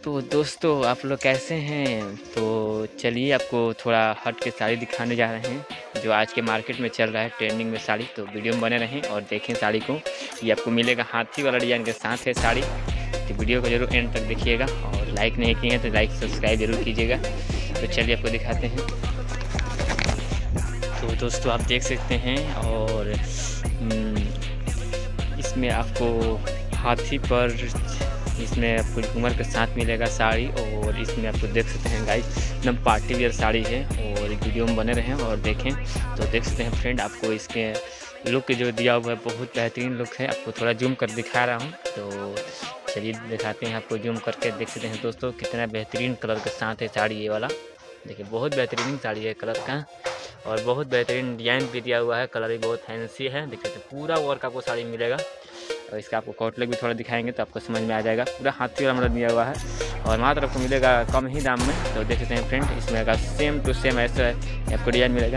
तो दोस्तों आप लोग कैसे हैं। तो चलिए आपको थोड़ा हट के साड़ी दिखाने जा रहे हैं जो आज के मार्केट में चल रहा है ट्रेंडिंग में साड़ी। तो वीडियो में बने रहें और देखें साड़ी को। ये आपको मिलेगा हाथी वाला डिजाइन के साथ है साड़ी। तो वीडियो को जरूर एंड तक देखिएगा और लाइक नहीं किए हैं तो लाइक सब्सक्राइब जरूर कीजिएगा। तो चलिए आपको दिखाते हैं। तो दोस्तों आप देख सकते हैं और इसमें आपको हाथी पर इसमें आपको घूमर के साथ मिलेगा साड़ी। और इसमें आपको देख सकते हैं गाइस एकदम पार्टी वेयर साड़ी है और वीडियो में बने रहें और देखें। तो देख सकते हैं फ्रेंड, आपको इसके लुक जो दिया हुआ है बहुत बेहतरीन लुक है। आपको थोड़ा जूम कर दिखा रहा हूँ, तो चलिए दिखाते हैं आपको जूम करके। देख सकते हैं दोस्तों कितना बेहतरीन कलर के साथ है साड़ी ये वाला। देखिए बहुत बेहतरीन साड़ी है कलर का और बहुत बेहतरीन डिजाइन भी दिया हुआ है। कलर भी बहुत फैंसी है। देख सकते हैं पूरा वर्क आपको साड़ी मिलेगा। और इसका आपको कॉटलेग भी थोड़ा दिखाएंगे तो आपको समझ में आ जाएगा। पूरा हाथी वाला मॉडल दिया हुआ है और मात्र आपको मिलेगा कम ही दाम में। तो देख सकते हैं फ्रेंड, इसमें अगर सेम टू सेम ऐसा आपको डिजाइन मिलेगा।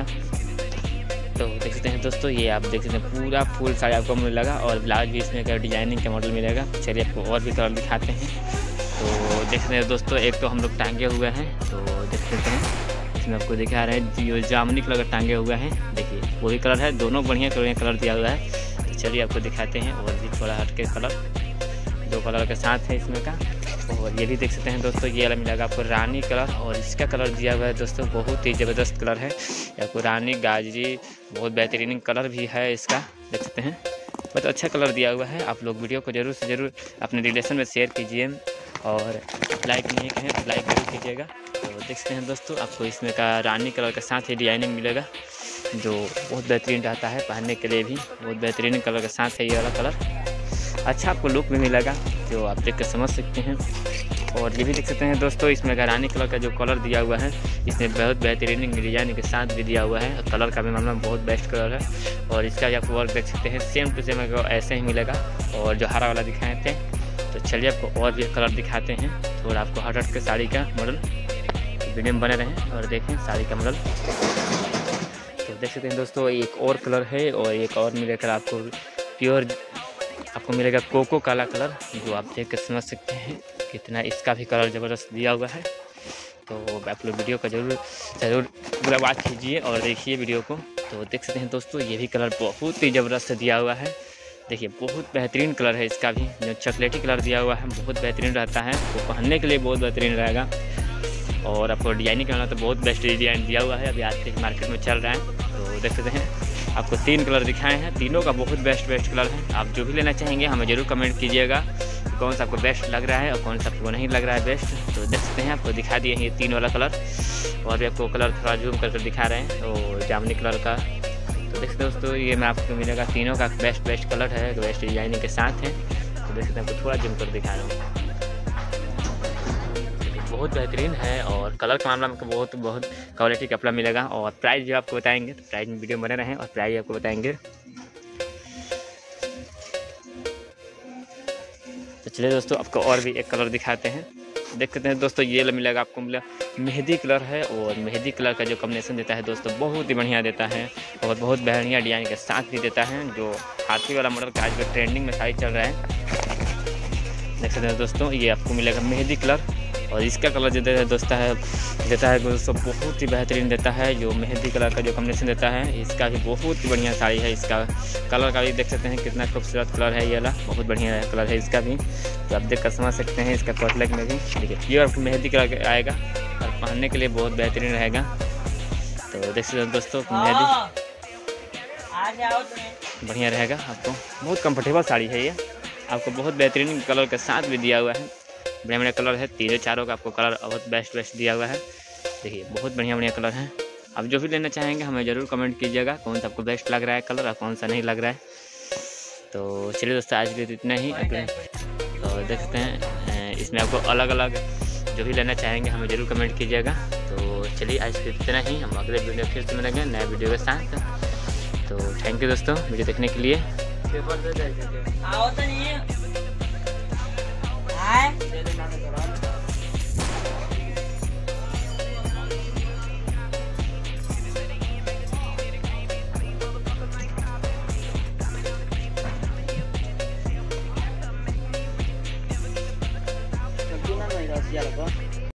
तो देख सकते हैं दोस्तों, ये आप देख सकते हैं पूरा फुल साड़ी आपको मिलेगा और ब्लाउज भी इसमें का डिजाइनिंग का मॉडल मिलेगा। चलिए आपको और भी कलर दिखाते हैं। तो देख सकते हैं दोस्तों, एक तो हम लोग टांगे हुए हैं। तो देख सकते हैं इसमें आपको दिखा रहे हैं जो जामुनी कलर का टांगे हुए हैं। देखिए वही कलर है, दोनों बढ़िया कलर दिया हुआ है। चलिए आपको दिखाते हैं और भी थोड़ा हटके कलर, दो कलर के साथ है इसमें का। और ये भी देख सकते हैं दोस्तों, ये वाला मिलेगा आपको रानी कलर और इसका कलर दिया हुआ है दोस्तों बहुत ही ज़बरदस्त कलर है। आपको रानी गाजरी बहुत बेहतरीन कलर भी है इसका। देख सकते हैं बहुत अच्छा कलर दिया हुआ है। आप लोग वीडियो को ज़रूर से ज़रूर अपने रिलेशन में शेयर कीजिए और लाइक नहीं कहें तो लाइक जरूर कीजिएगा। तो देख सकते हैं दोस्तों, आपको इसमें का रानी कलर के साथ ही डिजाइनिंग मिलेगा जो बहुत बेहतरीन रहता है पहनने के लिए भी। बहुत बेहतरीन कलर के साथ है ये वाला कलर। अच्छा आपको लुक भी मिलेगा जो आप देख कर समझ सकते हैं। और ये भी देख सकते हैं दोस्तों, इसमें रानी कलर का जो कलर दिया हुआ है इसमें बहुत बेहतरीन डिजाइन के साथ भी दिया हुआ है। कलर का भी मामला में बहुत बेस्ट कलर है और इसका भी आप वर्क देख सकते हैं सेम टू सेम ऐसे ही मिलेगा। और जो हरा वाला दिखाए थे, तो चलिए आपको और भी कलर दिखाते हैं। थोड़ा आपको हट के साड़ी का मॉडल वीडियो में बने रहें और देखें साड़ी का मॉडल। तो देख सकते हैं दोस्तों, एक और कलर है और एक और मिलेगा आपको प्योर आपको मिलेगा कोको काला कलर जो आप देख कर समझ सकते हैं कितना इसका भी कलर ज़बरदस्त दिया हुआ है। तो आप लोग वीडियो का ज़रूर पूरा वॉच कीजिए और देखिए वीडियो को। तो देख सकते हैं दोस्तों, ये भी कलर बहुत ही ज़बरदस्त दिया हुआ है। देखिए बहुत बेहतरीन कलर है इसका भी, जो चॉकलेटी कलर दिया हुआ है बहुत बेहतरीन रहता है। तो पहनने के लिए बहुत बेहतरीन रहेगा और आपको डिजाइनिंग करना तो बहुत बेस्ट डिजाइन दिया हुआ है। अभी आज के मार्केट में चल रहा है। तो देख सकते हैं आपको 3 कलर दिखाए हैं, तीनों का बहुत बेस्ट कलर है। आप जो भी लेना चाहेंगे हमें ज़रूर कमेंट कीजिएगा कौन सा आपको बेस्ट लग रहा है और कौन सा आपको नहीं लग रहा है बेस्ट। तो देख सकते हैं आपको दिखा दिए हैं ये 3 वाला कलर और भी आपको कलर थोड़ा जूम कर दिखा रहे हैं। तो जामुनी कलर का तो देख सकते हैं दोस्तों, ये मैं आपको मिलेगा तीनों का बेस्ट कलर है, बेस्ट डिजाइनिंग के साथ है। तो देख सकते हैं आपको थोड़ा जूम कर दिखा रहा हूँ, बहुत बेहतरीन है। और कलर का मामला में बहुत क्वालिटी कपड़ा मिलेगा। और प्राइस जो आपको बताएंगे, तो प्राइस में वीडियो बने रहें और प्राइस आपको बताएंगे। तो चलिए दोस्तों आपको और भी एक कलर दिखाते हैं। देख सकते हैं दोस्तों, ये मिलेगा आपको मेहंदी कलर है और मेहंदी कलर का जो कॉम्बिनेशन देता है दोस्तों बहुत ही बढ़िया देता है और बहुत बढ़िया डिजाइन के साथ भी देता है। जो हाथी वाला मॉडल का आज का ट्रेंडिंग में साड़ी चल रहा है। देख सकते हैं दोस्तों, ये आपको मिलेगा मेहंदी कलर और इसका कलर जो देता है दोस्तों बहुत ही बेहतरीन देता है। जो मेहंदी कलर का जो कॉम्बिनेशन देता है इसका भी बहुत ही बढ़िया साड़ी है। इसका कलर का भी देख सकते हैं कितना खूबसूरत कलर है, ये वाला बहुत बढ़िया कलर है इसका भी। तो आप देख कर समझ सकते हैं इसका कॉटलेग में भी देखिए प्योर मेहंदी कलर आएगा और पहनने के लिए बहुत बेहतरीन रहेगा। तो देख सकते हैं दोस्तों मेहंदी बढ़िया रहेगा, आपको बहुत कम्फर्टेबल साड़ी है ये। आपको बहुत बेहतरीन कलर के साथ भी दिया हुआ है, बढ़िया कलर है। तीनों चारों का आपको कलर बहुत बेस्ट दिया हुआ है। देखिए बहुत बढ़िया कलर है। आप जो भी लेना चाहेंगे हमें ज़रूर कमेंट कीजिएगा कौन सा आपको बेस्ट लग रहा है कलर और कौन सा नहीं लग रहा है। तो चलिए दोस्तों आज के लिए इतना ही। तो देख सकते हैं इसमें आपको अलग अलग जो भी लेना चाहेंगे हमें ज़रूर कमेंट कीजिएगा। तो चलिए आज के इतना ही, हम अगले वीडियो फिर से मिलेंगे नए वीडियो के साथ। तो थैंक यू दोस्तों वीडियो देखने के लिए। Ini kalau sial apa?